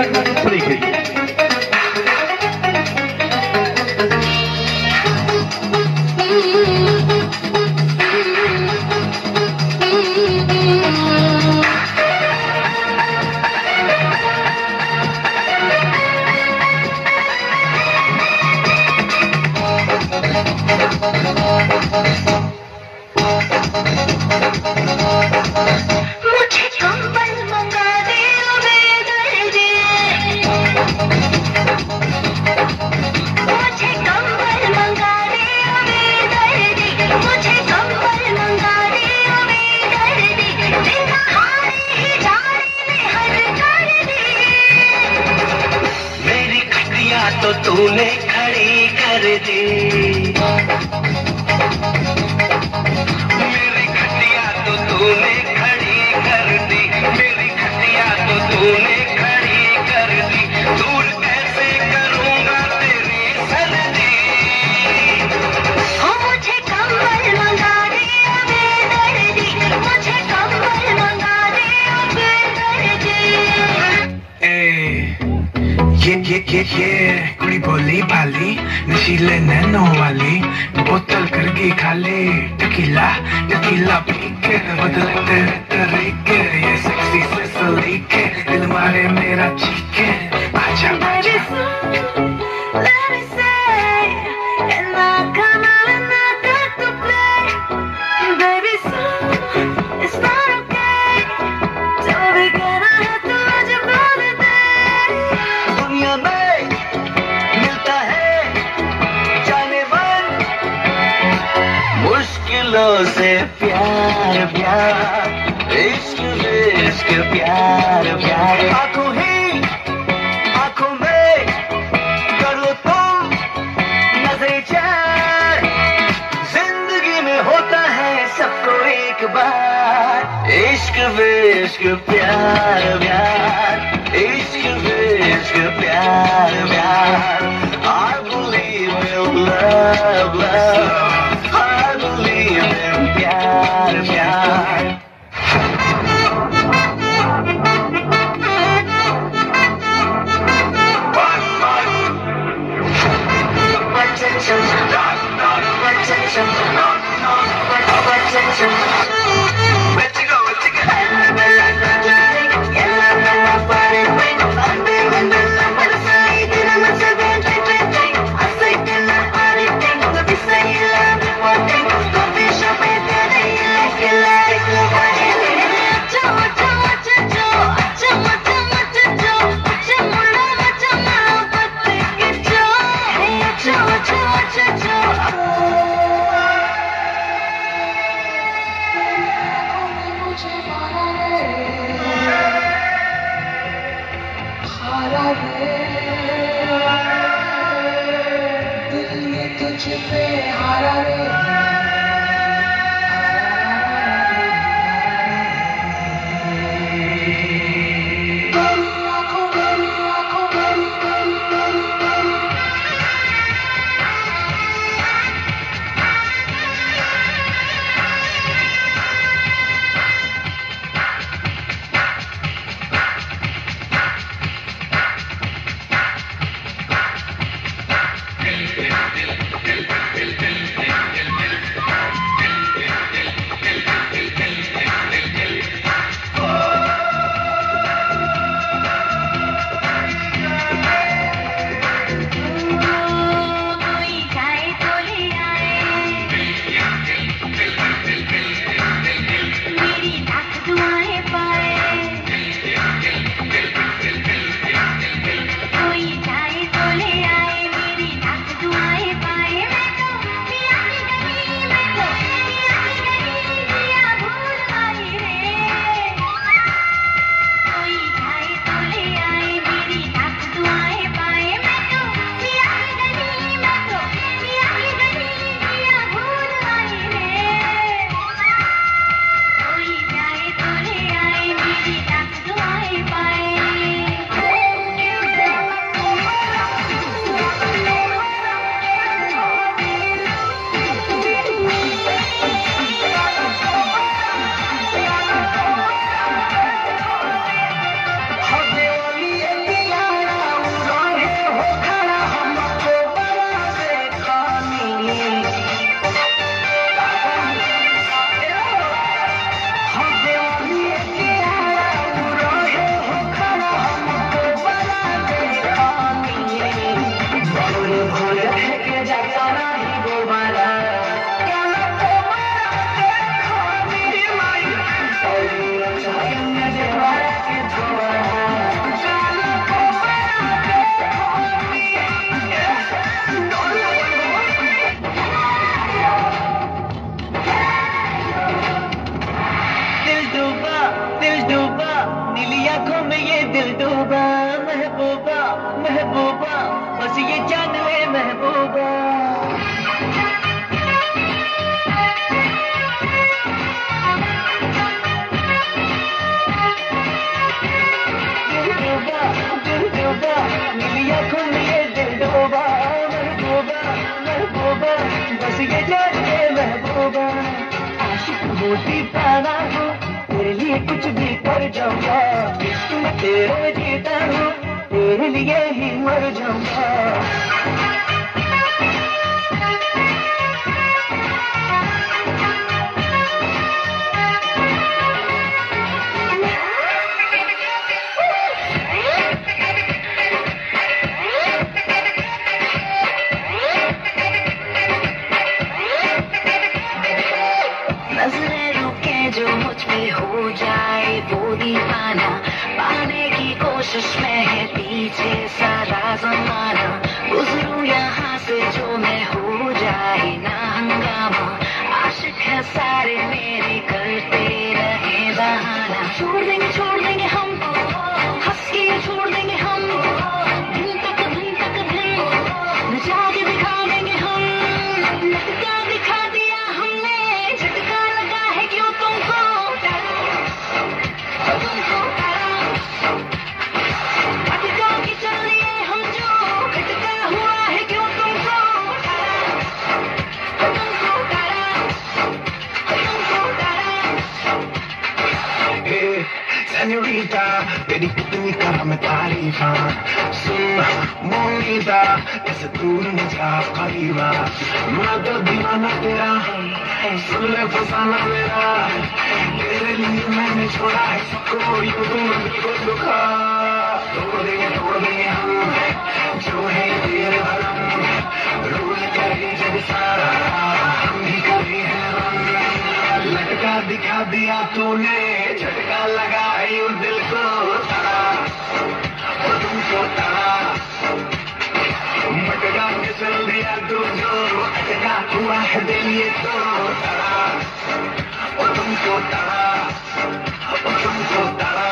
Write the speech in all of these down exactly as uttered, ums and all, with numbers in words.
देखिए मुझे कंबल मंगा दे बेदर्दी, मुझे कंबल मंगा दे बेदर्दी, मुझे कंबल मंगा दे बेदर्दी, दिन हारे ही जाने में हद कर दी। मेरी खटिया तो तूने खड़ी कर दी, मेरी खटिया तो तूने खड़ी कर दी, मेरी खटिया तो तूने खड़ी कर दी। दूर कैसे करूंगा तेरी सर्दी। हाँ मुझे कंबल मंगा दे बेदर्दी, मुझे कंबल मंगा दे बेदर्दी। ए, ये ये ये ये कुड़ी बोली भाली नशीले नैनो वाली बोतल करके खाली टकीला टकीला पी के बदले तेरे तरीके ये सेक्सी से सलीके दिल मारे मेरा चीके आजा आजा Let me say, and I come out and I got to play. Baby, so it's not okay. So we gonna have to let you know today. दुनिया में मिलता है जाने मन, मुश्किलों से प्यार प्यार, इश्क इश्क प्यार प्यार। आंखों ही आंखों में कर लो तुम नजरे चार, जिंदगी में होता है सबको एक बार। इश्क इश्क प्यार प्यार, इश्क इश्क प्यार प्यार। I believe in love love, I believe in प्यार प्यार। Attention, knock, knock, attention, knock, knock, attention. Let's go, let's go. महबूबा महबूबा बस ये जान ले महबूबा बस ये जान ले महबूबा आशिक हूँ दीवाना हूँ तेरे लिए कुछ भी कर जाऊंगा इश्क में तेरे जीता हूँ तेरे लिए ही मर जाऊंगा जो मुझ पे हो जाए वो दीवाना पाने की कोशिश में है पीछे सारा जमाना गुजरूं यहाँ से जो मैं हो जाए ना हंगामा आशिक है सारे मेरे करते रहे बहाना छोड़ देंगे छोड़ देंगे हम हंस के छोड़ देंगे हम दिन तक दिन तक दिन न जाके दिखा देंगे हम लटका दिखा दिया हमने झटका लगा है क्यों तुमको तुमको भटका के चल दिए हम जो खटका हुआ है क्यों तुमको तुमको सेन्योरिटा तेरी कितनी कर मैं तारीफा सुन मोनिता ऐसे दूर न जा करीबा मैं तो दीवाना तेरा सुन ले फसाना मेरा तेरे लिए मैंने छोड़ा है सबको यूं तुम को दुखा तोड़ देंगे तोड़ देंगे हम जो है तेरे भरम रूल करे जब सारा हम ही करे हैं लटका दिखा दिया तूने झटका लगा है यूं दिल को तारा और तुमको तारा मटका के चल दिया तू जो अटका हुआ है दिल ये तो तारा और तुमको तारा और तुमको तारा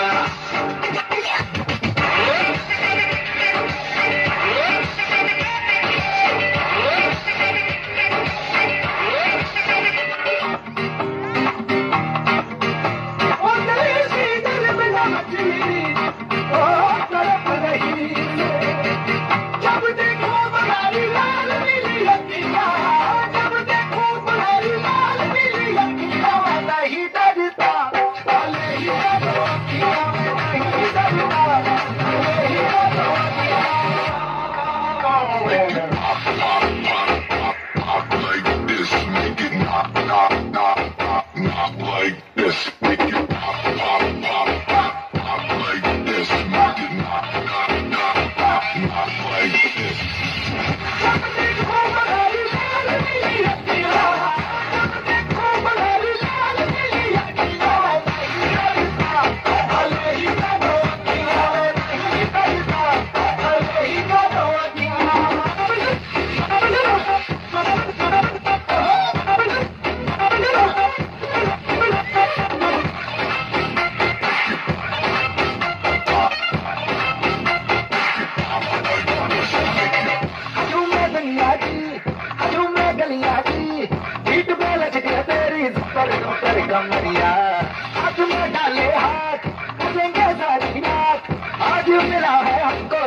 आज में डाले हाथ मुझे सारी रात आज मिला है हमको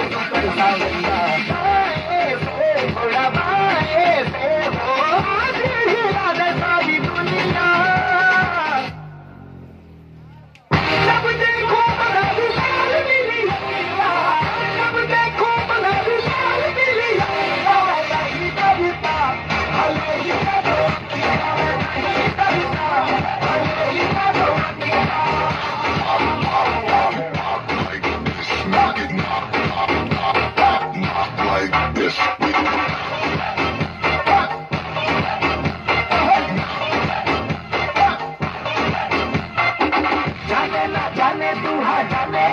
थोड़ा बाए से हो सारी दुनिया जब देखो जब देखो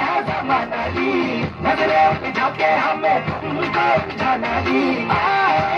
नजरें बिठा के हमें तुमको जाना दी